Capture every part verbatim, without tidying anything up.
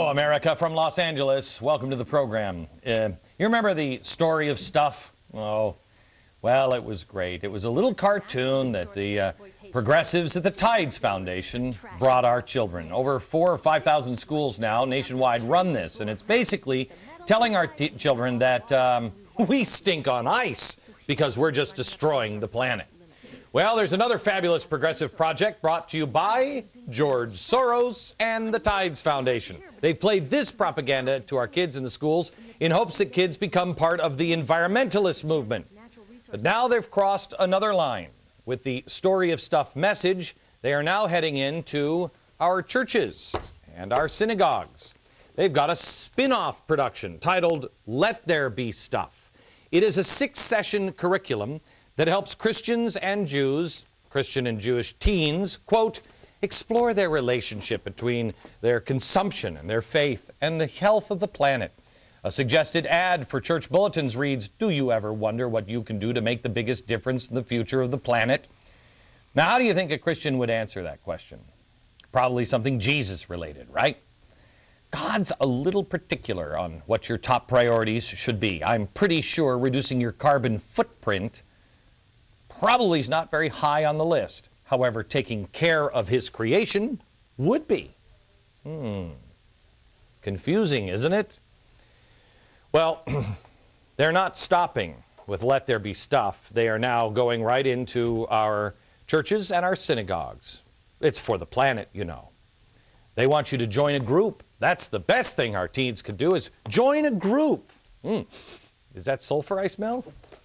Hello, America, from Los Angeles. Welcome to the program. Uh, you remember the story of stuff? Oh, well, it was great. It was a little cartoon that the uh, progressives at the Tides Foundation brought our children. Over four or five thousand schools now nationwide run this, and it's basically telling our t children that um, we stink on ice because we're just destroying the planet. Well, there's another fabulous progressive project brought to you by George Soros and the Tides Foundation. They've played this propaganda to our kids in the schools in hopes that kids become part of the environmentalist movement. But now they've crossed another line. With the Story of Stuff message, they are now heading into our churches and our synagogues. They've got a spin-off production titled Let There Be Stuff. It is a six-session curriculum that helps Christians and Jews, Christian and Jewish teens, quote, explore their relationship between their consumption and their faith and the health of the planet. A suggested ad for church bulletins reads, do you ever wonder what you can do to make the biggest difference in the future of the planet? Now, how do you think a Christian would answer that question? Probably something Jesus related, right? God's a little particular on what your top priorities should be. I'm pretty sure reducing your carbon footprint probably is not very high on the list. However, taking care of his creation would be. Hmm. Confusing, isn't it? Well, they're not stopping with Let There Be Stuff. They are now going right into our churches and our synagogues. It's for the planet, you know. They want you to join a group. That's the best thing our teens could do, is join a group. Mm. Is that sulfur I smell?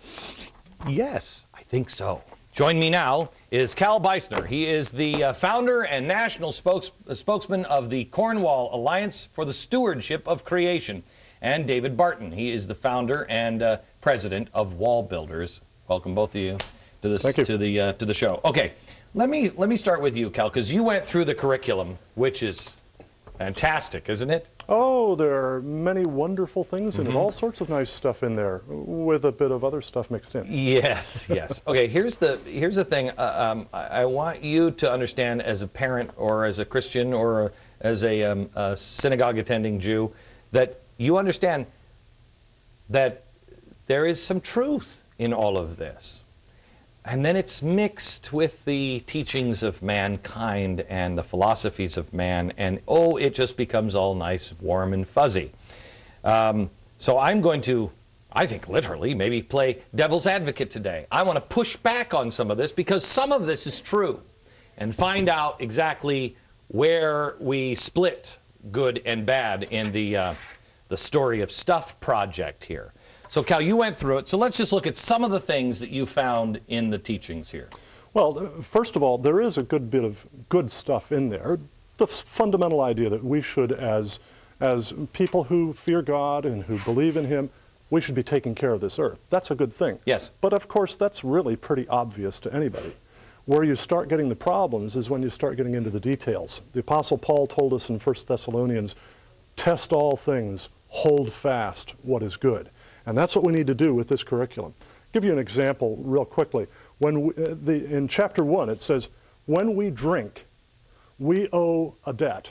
Yes, I think so. Join me now is Cal Beisner. He is the uh, founder and national spokes uh, spokesman of the Cornwall Alliance for the Stewardship of Creation. And David Barton. He is the founder and uh, president of Wall Builders. Welcome, both of you, to this Thank you. to the uh, to the show. Okay, let me let me start with you, Cal, because you went through the curriculum, which is fantastic, isn't it? Oh, there are many wonderful things in Mm-hmm. it, all sorts of nice stuff in there, with a bit of other stuff mixed in. Yes, yes. Okay, here's the here's the thing. Uh, um, I, I want you to understand, as a parent or as a Christian or as a, um, a synagogue attending Jew, that you understand that there is some truth in all of this. And then it's mixed with the teachings of mankind and the philosophies of man, and oh, it just becomes all nice, warm, and fuzzy. Um, so I'm going to, I think literally, maybe play devil's advocate today. I want to push back on some of this because some of this is true, and find out exactly where we split good and bad in the, uh, the Story of Stuff project here. So, Cal, you went through it, so let's just look at some of the things that you found in the teachings here. Well, uh, first of all, there is a good bit of good stuff in there. The fundamental idea that we should, as, as people who fear God and who believe in Him, we should be taking care of this earth. That's a good thing. Yes. But of course, that's really pretty obvious to anybody. Where you start getting the problems is when you start getting into the details. The Apostle Paul told us in First Thessalonians, test all things, hold fast what is good. And that's what we need to do with this curriculum. I'll give you an example real quickly. When we, uh, the, in chapter one, it says, when we drink, we owe a debt.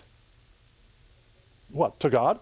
What, to God?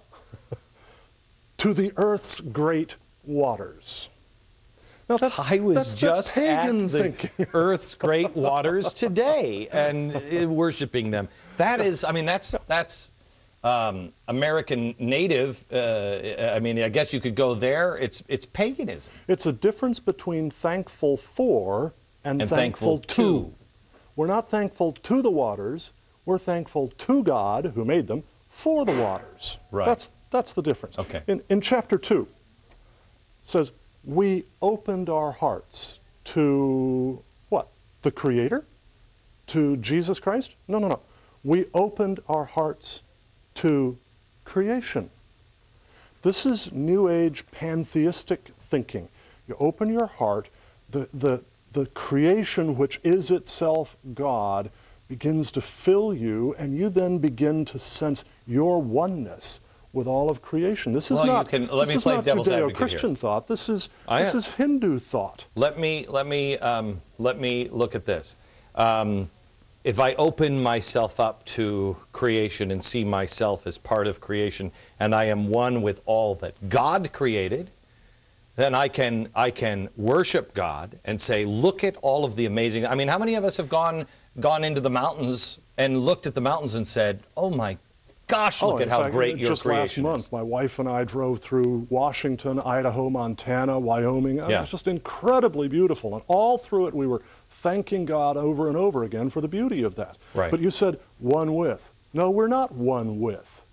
To the earth's great waters. Now that's, I was that's, just that's pagan at the thinking. Earth's great waters today and uh, worshiping them. That is, I mean, that's, that's um, American native. Uh, I mean, I guess you could go there. It's, it's paganism. It's a difference between thankful for and, And thankful, thankful to. to. We're not thankful to the waters. We're thankful to God, who made them, for the waters. Right. That's, that's the difference. Okay. In, in chapter two, it says, we opened our hearts to what? The Creator? To Jesus Christ? No, no, no. We opened our hearts to creation. This is New Age pantheistic thinking. You open your heart, the, the, the creation which is itself God begins to fill you, and you then begin to sense your oneness with all of creation. This is Well, you not, can- let this me is play not devil's advocate Judeo-Christian here. thought. This is, I this am. is Hindu thought. Let me let me um, let me look at this. Um, if I open myself up to creation and see myself as part of creation, and I am one with all that God created, then I can, I can worship God and say, look at all of the amazing... I mean, how many of us have gone, gone into the mountains and looked at the mountains and said, oh my gosh, look oh, at how fact, great your just creation last month, is. my wife and I drove through Washington, Idaho, Montana, Wyoming. Yeah. It was just incredibly beautiful. And all through it, we were thanking God over and over again for the beauty of that. Right. But you said one with. No, we're not one with.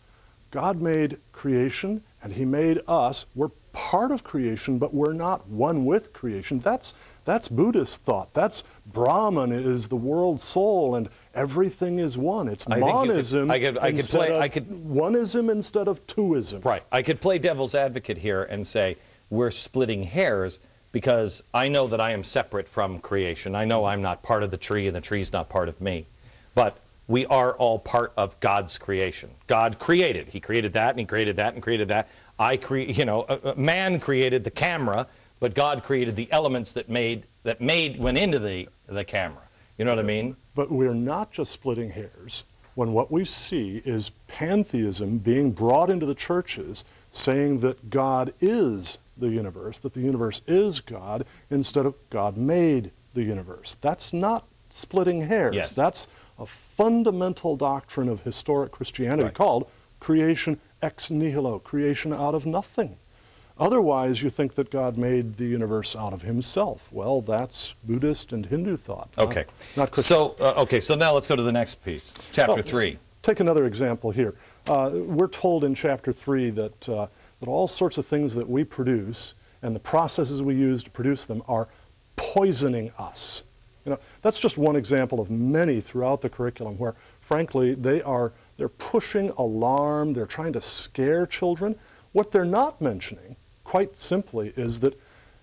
God made creation, and he made us. We're part of creation, but we're not one with creation. That's, that's Buddhist thought. That's Brahman is the world soul, and everything is one. It's I think you could- monism I could- I could instead play- of I could- oneism instead of twoism. Right. I could play devil's advocate here and say we're splitting hairs because I know that I am separate from creation. I know I'm not part of the tree and the tree's not part of me. But we are all part of God's creation. God created. He created that and he created that and created that. I create, you know, uh, man created the camera, but God created the elements that made that made went into the the camera. You know what I mean? But we're not just splitting hairs when what we see is pantheism being brought into the churches, saying that God is the universe, that the universe is God, instead of God made the universe. That's not splitting hairs. Yes. That's a fundamental doctrine of historic Christianity Right. called creation ex nihilo, creation out of nothing. Otherwise, you think that God made the universe out of himself. Well, that's Buddhist and Hindu thought. not- Okay. Not Christian. So uh, okay. So now let's go to the next piece, chapter Well, three. Take another example here. Uh, we're told in chapter three that, uh, that all sorts of things that we produce and the processes we use to produce them are poisoning us. You know, that's just one example of many throughout the curriculum where, frankly, they are they're pushing alarm, they're trying to scare children. What they're not mentioning, quite simply, is that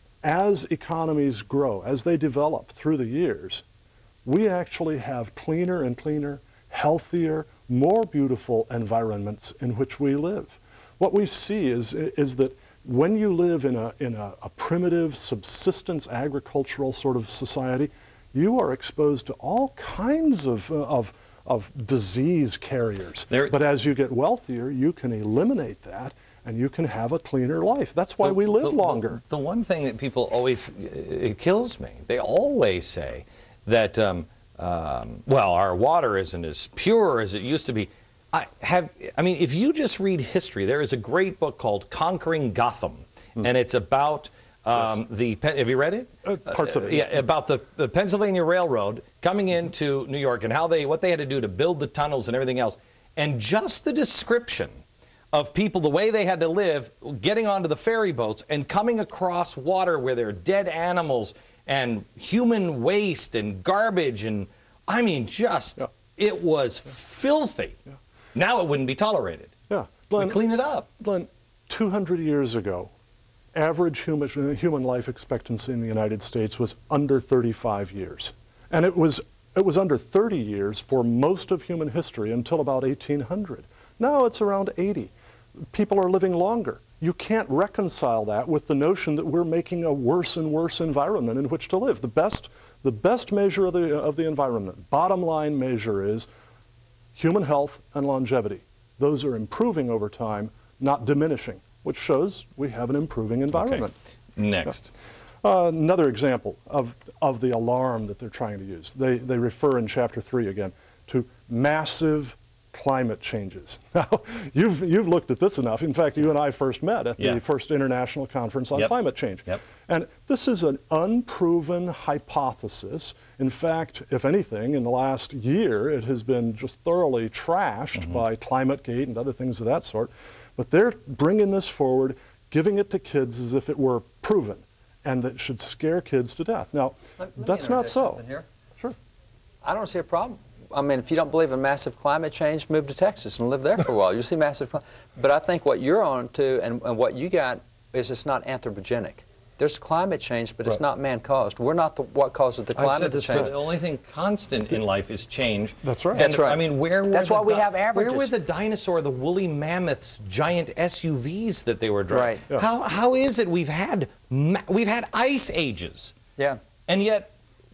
as economies grow, as they develop through the years, we actually have cleaner and cleaner, healthier, more beautiful environments in which we live. What we see is, is that when you live in, a, in a, a primitive subsistence agricultural sort of society, you are exposed to all kinds of, uh, of, of disease carriers. There- but as you get wealthier, you can eliminate that and you can have a cleaner life. That's why The- we live the- the- longer. The, one thing that people always, it kills me, they always say that, um, um, well, our water isn't as pure as it used to be. I have, I mean, if you just read history, there is a great book called Conquering Gotham, and it's about um, the, Pe- have you read it? Uh, parts of it. Yeah, about the, the Pennsylvania Railroad coming into New York and how they, what they had to do to build the tunnels and everything else. And just the description of people, the way they had to live, getting onto the ferry boats and coming across water where there are dead animals and human waste and garbage and, I mean, just, Yeah. it was filthy. Yeah. Now it wouldn't be tolerated. Yeah. We Glenn, clean it up. Glenn, two hundred years ago, average human, human life expectancy in the United States was under thirty-five years. And it was, it was under thirty years for most of human history until about eighteen hundred. Now it's around eighty. People are living longer. You can't reconcile that with the notion that we're making a worse and worse environment in which to live. The best, the best measure of the, of the environment, bottom line measure, is human health and longevity. Those are improving over time, not diminishing, which shows we have an improving environment. Okay. Next. Uh, another example of, of the alarm that they're trying to use. They, they refer in chapter three again to massive climate changes. Now, you've, you've looked at this enough. In fact, you and I first met at the Yeah. first International Conference on Yep. Climate Change. Yep. And this is an unproven hypothesis. In fact, if anything, in the last year, it has been just thoroughly trashed Mm-hmm. by ClimateGate and other things of that sort. But they're bringing this forward, giving it to kids as if it were proven, and that should scare kids to death. Now, Let- let me that's not interject so. something here. Sure. I don't see a problem. I mean, if you don't believe in massive climate change, move to Texas and live there for a while. You'll see massive cli- But I think what you're on to and, and what you got is it's not anthropogenic. There's climate change, but it's Right. not man-caused. We're not the, what causes the I've climate said to this, change. but the only thing constant in life is change. That's right. And, That's right. I mean, where were That's the why we di- have Where averages. were the dinosaur, the woolly mammoths, giant S U Vs that they were driving? Right. Yeah. How how is it we've had ma- we've had ice ages, Yeah. and yet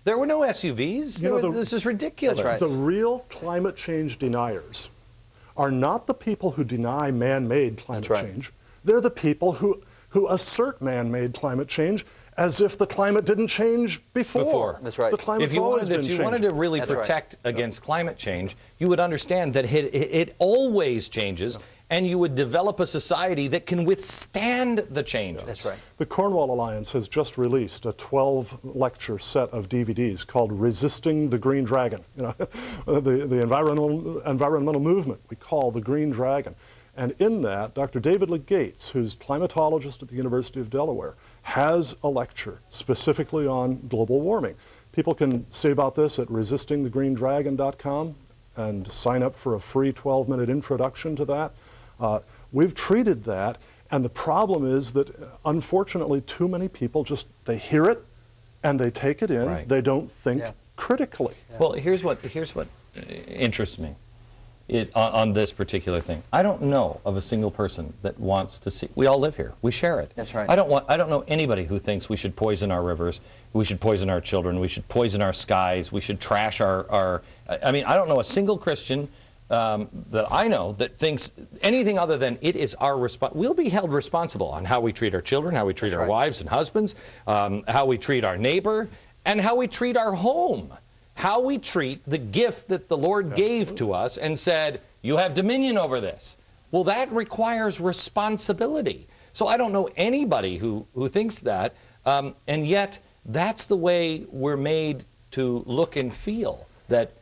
There were no S U Vs. You There know, were- the- this is ridiculous. That's right. The real climate change deniers are not the people who deny man-made climate right. change. They're the people who, who assert man-made climate change as if the climate didn't change before. Before. That's right. The climate's If you always wanted, been to, if you wanted changing. to really That's right. protect against climate change, you would understand that it, it, it always changes, and you would develop a society that can withstand the changes. That's right. The Cornwall Alliance has just released a twelve lecture set of D V Ds called Resisting the Green Dragon. You know, the, the environmental, environmental movement we call the Green Dragon. And in that, Doctor David Legates, who's climatologist at the University of Delaware, has a lecture specifically on global warming. People can see about this at resisting the green dragon dot com and sign up for a free twelve minute introduction to that. Uh, we've treated that, and the problem is that, uh, unfortunately, too many people just, they hear it and they take it in. Right. They don't think Yeah. critically. Well, here's what here's what uh, interests me is on, on this particular thing. I don't know of a single person that wants to see. We all live here. We share it. That's right. I don't want. I don't know anybody who thinks we should poison our rivers, we should poison our children, we should poison our skies, we should trash our our. I mean, I don't know a single Christian um, that I know that thinks anything other than it is our response. We'll be held responsible on how we treat our children, how we treat That's our right. wives and husbands, um, how we treat our neighbor, and how we treat our home. How we treat the gift that the Lord gave to us and said, you have dominion over this. Well, that requires responsibility. So I don't know anybody who, who thinks that, um, and yet that's the way we're made to look and feel, that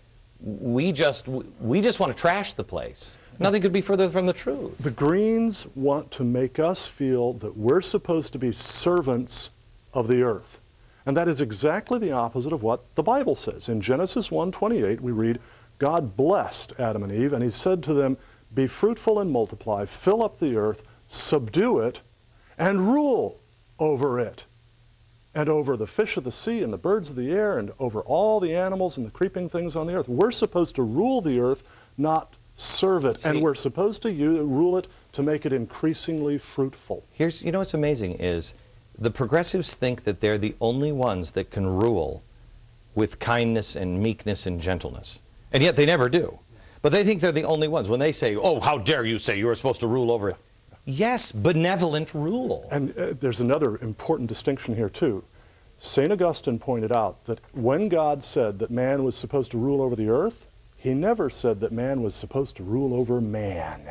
we just, we just want to trash the place. Nothing could be further from the truth. The Greens want to make us feel that we're supposed to be servants of the earth. And that is exactly the opposite of what the Bible says. In Genesis one twenty-eight, we read, God blessed Adam and Eve, and he said to them, be fruitful and multiply, fill up the earth, subdue it, and rule over it, and over the fish of the sea and the birds of the air, and over all the animals and the creeping things on the earth. We're supposed to rule the earth, not serve it. See- and we're supposed to u- rule it to make it increasingly fruitful. Here's, you know what's amazing is the progressives think that they're the only ones that can rule with kindness and meekness and gentleness. And yet they never do. But they think they're the only ones. When they say, oh, how dare you say you're supposed to rule over it. Yes, benevolent rule. And uh, there's another important distinction here, too. Saint Augustine pointed out that when God said that man was supposed to rule over the earth, he never said that man was supposed to rule over man.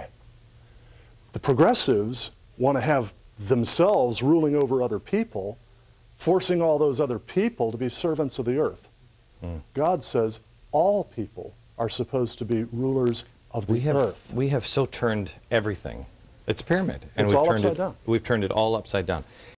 The progressives want to have themselves ruling over other people, forcing all those other people to be servants of the earth. Mm. God says all people are supposed to be rulers of the We have, earth. we have so turned everything. It's a pyramid. And It's we've all turned upside it, down. We've turned it all upside down.